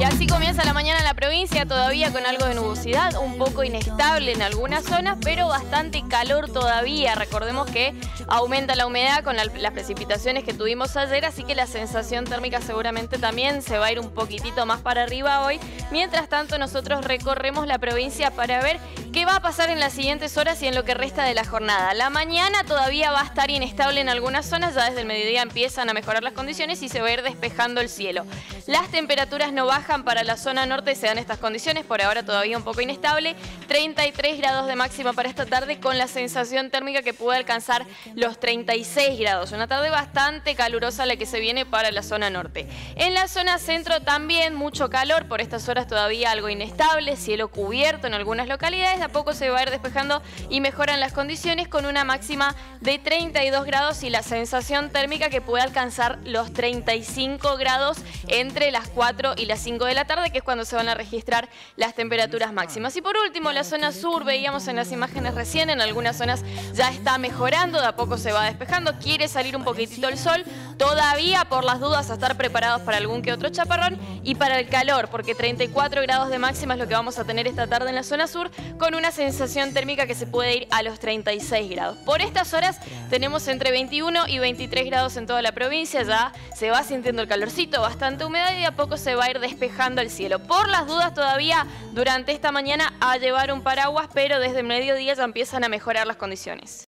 así comienza la mañana en la provincia, todavía con algo de nubosidad, un poco inestable en algunas zonas, pero bastante calor todavía. Recordemos que aumenta la humedad con las precipitaciones que tuvimos ayer, así que la sensación térmica seguramente también se va a ir un poquitito más para arriba hoy. Mientras tanto, nosotros recorremos la provincia para ver qué va a pasar en las siguientes horas y en lo que resta de la jornada. La mañana todavía va a estar inestable en algunas zonas, ya desde el mediodía empiezan a mejorar las condiciones y se va a ir despejando el cielo. Las temperaturas no bajan para la zona norte, se dan estas condiciones, por ahora todavía un poco inestable. 33 grados de máxima para esta tarde con la sensación térmica que puede alcanzar los 36 grados. Una tarde bastante calurosa la que se viene para la zona norte. En la zona centro también mucho calor, por estas horas todavía algo inestable, cielo cubierto en algunas localidades. De a poco se va a ir despejando y mejoran las condiciones con una máxima de 32 grados y la sensación térmica que puede alcanzar los 35 grados entre las 4 y las 5 de la tarde, que es cuando se van a registrar las temperaturas máximas. Y por último, la zona sur, veíamos en las imágenes recién, en algunas zonas ya está mejorando, de a poco se va despejando, quiere salir un poquitito el sol, todavía por las dudas a estar preparados para algún que otro chaparrón y para el calor, porque 34 grados de máxima es lo que vamos a tener esta tarde en la zona sur, con una sensación térmica que se puede ir a los 36 grados. Por estas horas tenemos entre 21 y 23 grados en toda la provincia, ya se va sintiendo el calorcito, bastante humedad y de a poco se va a ir despejando el cielo. Por las dudas todavía durante esta mañana a llevar un paraguas, pero desde el mediodía ya empiezan a mejorar las condiciones.